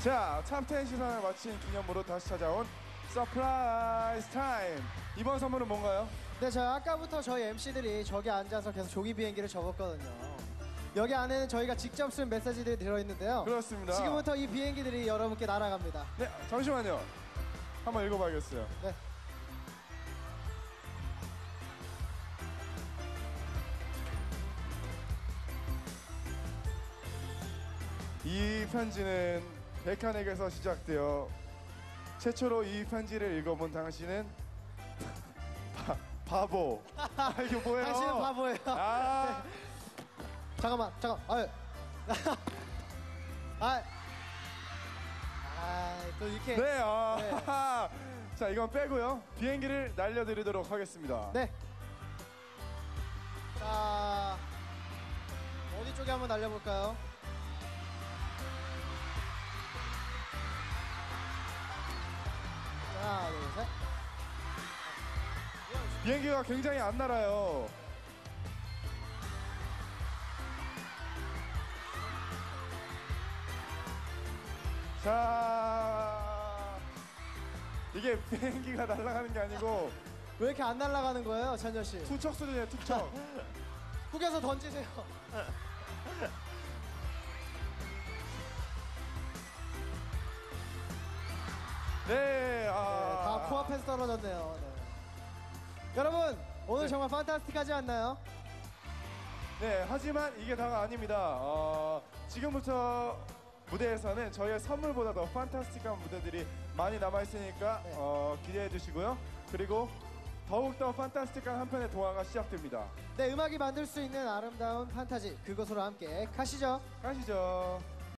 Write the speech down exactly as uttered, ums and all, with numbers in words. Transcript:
자, 탑텐 시상을 마친 기념으로 다시 찾아온 서프라이즈 타임. 이번 선물은 뭔가요? 네, 저 아까부터 저희 엠씨들이 저기 앉아서 계속 종이 비행기를 적었거든요. 여기 안에는 저희가 직접 쓴 메시지들이 들어있는데요. 그렇습니다. 지금부터 이 비행기들이 여러분께 날아갑니다. 네, 잠시만요. 한번 읽어봐야겠어요. 네. 이 편지는 백한에게서 시작되어 최초로 이 편지를 읽어본 당신은 바, 바보. 아, 이게 뭐예요? 당신은 바보예요. 아, 잠깐만, 잠깐. 아유. 아, 아, 또 이렇게. 네, 아, 자, 이건 빼고요. 비행기를 날려드리도록 하겠습니다. 네. 자, 어디 쪽에 한번 날려볼까요? 하나, 둘, 셋. 비행기가 굉장히 안 날아요. 자, 이게 비행기가 날아가는 게 아니고 왜 이렇게 안 날아가는 거예요, 찬열 씨? 투척 수준이에요, 투척. 후겨서 던지세요. 네, 아, 다 코앞에서 떨어졌네요. 네. 여러분, 오늘 네. 정말 판타스틱하지 않나요? 네, 하지만 이게 다가 아닙니다. 어, 지금부터 무대에서는 저희의 선물보다 더 판타스틱한 무대들이 많이 남아있으니까 네. 어, 기대해 주시고요. 그리고 더욱더 판타스틱한 한 편의 동화가 시작됩니다. 네, 음악이 만들 수 있는 아름다운 판타지, 그곳으로 함께 가시죠. 가시죠.